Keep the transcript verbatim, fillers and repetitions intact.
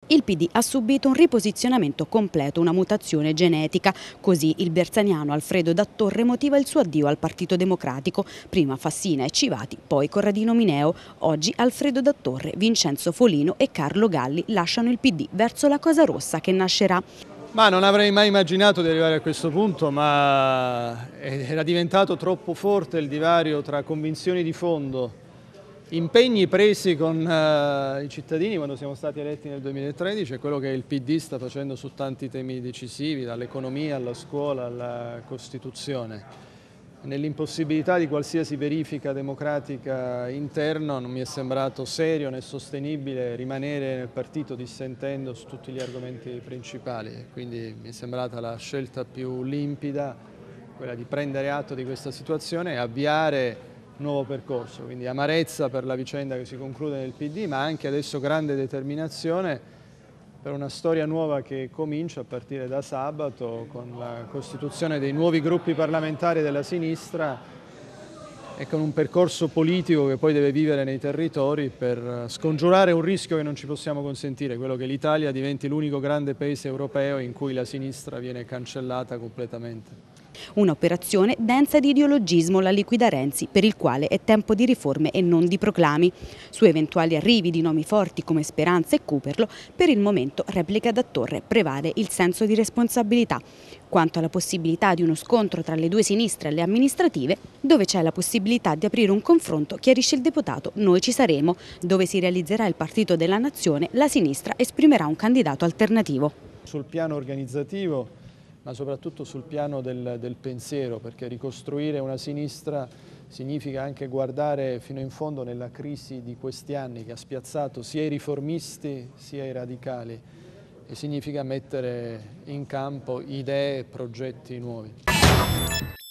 Il P D ha subito un riposizionamento completo, una mutazione genetica. Così il bersaniano Alfredo Dattorre motiva il suo addio al Partito Democratico. Prima Fassina e Civati, poi Corradino Mineo. Oggi Alfredo Dattorre, Vincenzo Folino e Carlo Galli lasciano il P D verso la Cosa Rossa che nascerà. Ma non avrei mai immaginato di arrivare a questo punto, ma era diventato troppo forte il divario tra convinzioni di fondo, impegni presi con uh, i cittadini quando siamo stati eletti nel duemilatredici e quello che il P D sta facendo su tanti temi decisivi, dall'economia alla scuola alla Costituzione. Nell'impossibilità di qualsiasi verifica democratica interna non mi è sembrato serio né sostenibile rimanere nel partito dissentendo su tutti gli argomenti principali, quindi mi è sembrata la scelta più limpida quella di prendere atto di questa situazione e avviare un nuovo percorso, quindi amarezza per la vicenda che si conclude nel P D, ma anche adesso grande determinazione per una storia nuova che comincia a partire da sabato con la costituzione dei nuovi gruppi parlamentari della sinistra e con un percorso politico che poi deve vivere nei territori per scongiurare un rischio che non ci possiamo consentire, quello che l'Italia diventi l'unico grande paese europeo in cui la sinistra viene cancellata completamente. Un'operazione densa di ideologismo, la liquida Renzi, per il quale è tempo di riforme e non di proclami. Su eventuali arrivi di nomi forti come Speranza e Cooperlo, per il momento, replica Dattorre, prevale il senso di responsabilità. Quanto alla possibilità di uno scontro tra le due sinistre e le amministrative, dove c'è la possibilità di aprire un confronto, chiarisce il deputato, noi ci saremo. Dove si realizzerà il partito della nazione, la sinistra esprimerà un candidato alternativo. Sul piano organizzativo, ma soprattutto sul piano del, del pensiero, perché ricostruire una sinistra significa anche guardare fino in fondo nella crisi di questi anni che ha spiazzato sia i riformisti sia i radicali e significa mettere in campo idee e progetti nuovi.